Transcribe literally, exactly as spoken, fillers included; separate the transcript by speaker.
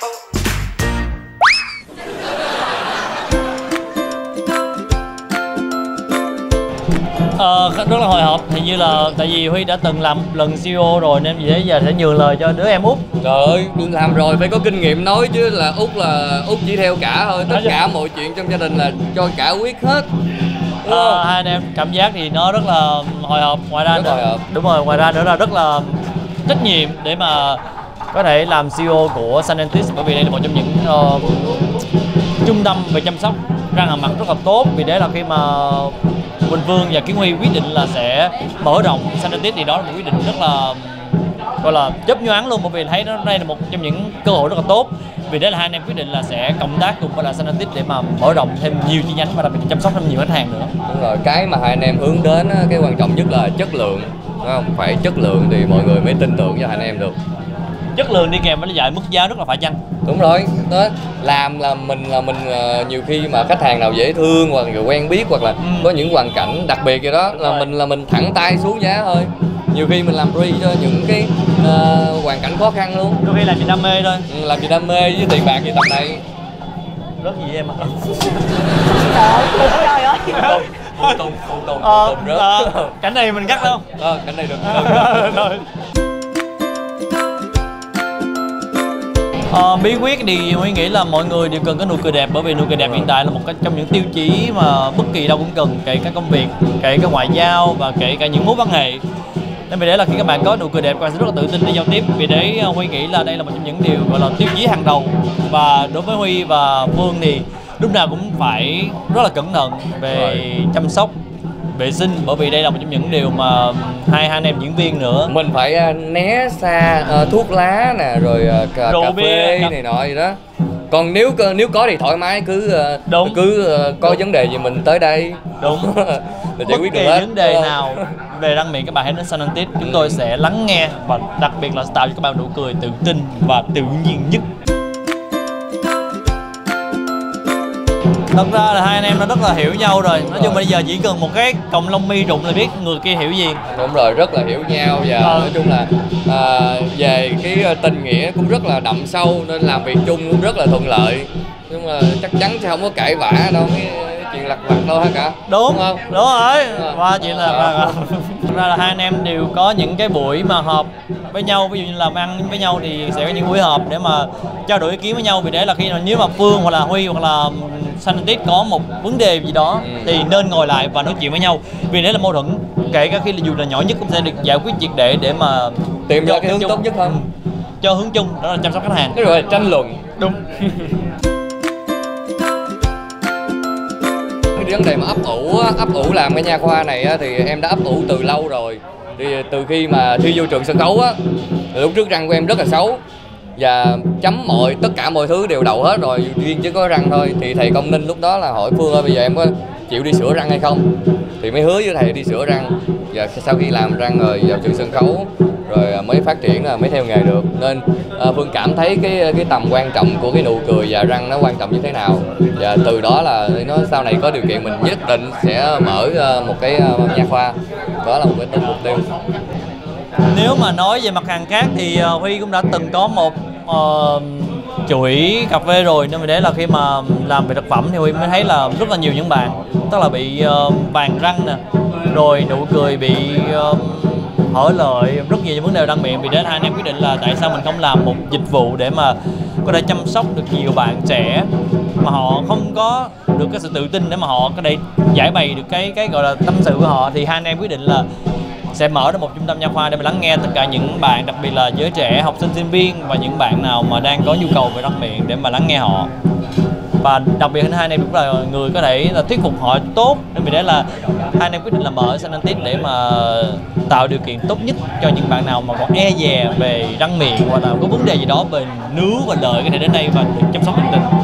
Speaker 1: Ờ, rất là hồi hộp, hình như là tại vì Huy đã từng làm một lần xê e ô rồi nên vì thế giờ sẽ nhường lời cho đứa em Út.
Speaker 2: Trời ơi, làm rồi phải có kinh nghiệm nói chứ, là Út là Út chỉ theo cả thôi, tất cả mọi chuyện trong gia đình là cho cả quyết hết.
Speaker 1: Ờ, hai anh em cảm giác thì nó rất là hồi hộp, ngoài ra nữa,
Speaker 2: hồi hộp.
Speaker 1: đúng rồi, ngoài ra nữa là rất là trách nhiệm để mà có thể làm xê e ô của Sanentis, bởi vì đây là một trong những uh, trung tâm về chăm sóc răng hàm mặt rất là tốt. Vì thế là khi mà Quỳnh Phương và Kiến Huy quyết định là sẽ mở rộng Sanentis thì đó là một quyết định rất là gọi là chớp nhoáng luôn, bởi vì thấy nó đây là một trong những cơ hội rất là tốt. Vì thế là hai anh em quyết định là sẽ cộng tác cùng với là Sanentis để mà mở rộng thêm nhiều chi nhánh và đặc biệt chăm sóc thêm nhiều khách hàng nữa.
Speaker 2: Đúng rồi, cái mà hai anh em hướng đến cái quan trọng nhất là chất lượng, đúng không? Phải chất lượng thì mọi người mới tin tưởng cho hai anh em được.
Speaker 1: Chất lượng đi kèm với lại mức giá rất là phải chăng.
Speaker 2: Đúng rồi, đó làm là mình là mình nhiều khi mà khách hàng nào dễ thương hoặc người quen biết hoặc là ừ. có những hoàn cảnh đặc biệt gì đó là mình là mình thẳng tay xuống giá thôi. Nhiều khi mình làm free cho những cái uh, hoàn cảnh khó khăn luôn.
Speaker 1: Đôi khi làm vì đam mê thôi.
Speaker 2: Ừ, làm vì đam mê với tiền bạc như tầm này.
Speaker 1: Rớt gì em ạ?
Speaker 3: Trời ơi.
Speaker 2: Phụ tùng, phụ tùng,
Speaker 1: ờ,
Speaker 2: phụ tùng rớt.
Speaker 1: Ờ, cảnh này mình cắt đâu?
Speaker 2: Ờ, cảnh này được.
Speaker 1: Rồi. Ờ, bí quyết thì Huy nghĩ là mọi người đều cần có nụ cười đẹp, bởi vì nụ cười đẹp hiện tại là một trong những tiêu chí mà bất kỳ đâu cũng cần, kể cả công việc, kể cả ngoại giao và kể cả những mối quan hệ. Nên vì thế là khi các bạn có nụ cười đẹp, các bạn sẽ rất là tự tin để giao tiếp. Vì thế Huy nghĩ là đây là một trong những điều gọi là tiêu chí hàng đầu. Và đối với Huy và Phương thì lúc nào cũng phải rất là cẩn thận về rồi. chăm sóc vệ sinh, bởi vì đây là một trong những điều mà hai hai anh em diễn viên nữa
Speaker 2: mình phải né xa uh, thuốc lá nè, rồi uh, cà,
Speaker 1: rượu
Speaker 2: cà
Speaker 1: bia,
Speaker 2: phê
Speaker 1: cà...
Speaker 2: này nọ gì đó. Còn nếu nếu có thì thoải mái, cứ uh,
Speaker 1: đúng.
Speaker 2: cứ uh, có đúng. vấn đề gì mình tới đây.
Speaker 1: Đúng.
Speaker 2: Để giải quyết
Speaker 1: bất kỳ
Speaker 2: được hết.
Speaker 1: vấn đề nào về răng miệng các bạn hãy đến Sanentis, chúng tôi sẽ lắng nghe và đặc biệt là tạo cho các bạn nụ cười tự tin và tự nhiên nhất. Thật ra là hai anh em nó rất là hiểu nhau rồi. Nói chung bây giờ chỉ cần một cái cọng lông mi rụng là biết người kia hiểu gì.
Speaker 2: Đúng rồi, rất là hiểu nhau và ừ. nói chung là à, về cái tình nghĩa cũng rất là đậm sâu nên làm việc chung cũng rất là thuận lợi. Nhưng mà chắc chắn sẽ không có cãi vã đâu, cái, cái chuyện lặt vặt đâu hết cả.
Speaker 1: Đúng,
Speaker 2: đúng không?
Speaker 1: Đúng rồi. Qua chuyện là à. Thật ra là hai anh em đều có những cái buổi mà họp với nhau, ví dụ như làm ăn với nhau thì sẽ có những buổi họp để mà trao đổi ý kiến với nhau. Vì thế là khi nếu mà Phương hoặc là Huy hoặc là Sanentis có một vấn đề gì đó ừ. thì nên ngồi lại và nói chuyện với nhau. Vì thế là mâu thuẫn kể cả khi là dù là nhỏ nhất cũng sẽ được giải quyết triệt để để mà
Speaker 2: tìm ra cái hướng chung. tốt nhất hơn.
Speaker 1: Ừ. Cho hướng chung đó là chăm sóc khách hàng.
Speaker 2: Cái rồi tranh luận.
Speaker 1: Đúng.
Speaker 2: Cái vấn đề mà ấp ủ ấp ủ làm cái nha khoa này thì em đã ấp ủ từ lâu rồi. Thì từ khi mà thi vô trường sân khấu á, lúc trước răng của em rất là xấu và chấm mọi tất cả mọi thứ đều đậu hết rồi, riêng chỉ có răng thôi. Thì thầy Công Ninh lúc đó là hỏi Phương ơi bây giờ em có chịu đi sửa răng hay không, thì mới hứa với thầy đi sửa răng. Và sau khi làm răng rồi vào trường sân khấu rồi mới phát triển là mới theo nghề được. Nên uh, Phương cảm thấy cái cái tầm quan trọng của cái nụ cười và răng nó quan trọng như thế nào, và từ đó là nó sau này có điều kiện mình nhất định sẽ mở uh, một cái uh, nha khoa. Đó là một cái mục tiêu.
Speaker 1: Nếu mà nói về mặt hàng khác thì uh, Huy cũng đã từng có một uh, chuỗi cà phê rồi, nên vì thế là khi mà làm về thực phẩm thì Huy mới thấy là rất là nhiều những bạn tức là bị uh, vàng răng nè, rồi nụ cười bị uh, hở lợi, rất nhiều những vấn đề răng miệng. Vì thế hai anh em quyết định là tại sao mình không làm một dịch vụ để mà có thể chăm sóc được nhiều bạn trẻ mà họ không có được cái sự tự tin để mà họ có thể giải bày được cái cái gọi là tâm sự của họ. Thì hai anh em quyết định là sẽ mở ra một trung tâm nha khoa để mà lắng nghe tất cả những bạn, đặc biệt là giới trẻ, học sinh, sinh viên và những bạn nào mà đang có nhu cầu về răng miệng để mà lắng nghe họ. Và đặc biệt hai anh em cũng là người có thể là thuyết phục họ tốt, nên vì thế là hai anh em quyết định là mở Sanentis để mà tạo điều kiện tốt nhất cho những bạn nào mà còn e dè về răng miệng hoặc là có vấn đề gì đó về nướu và lợi có thể đến đây và được chăm sóc tận tình.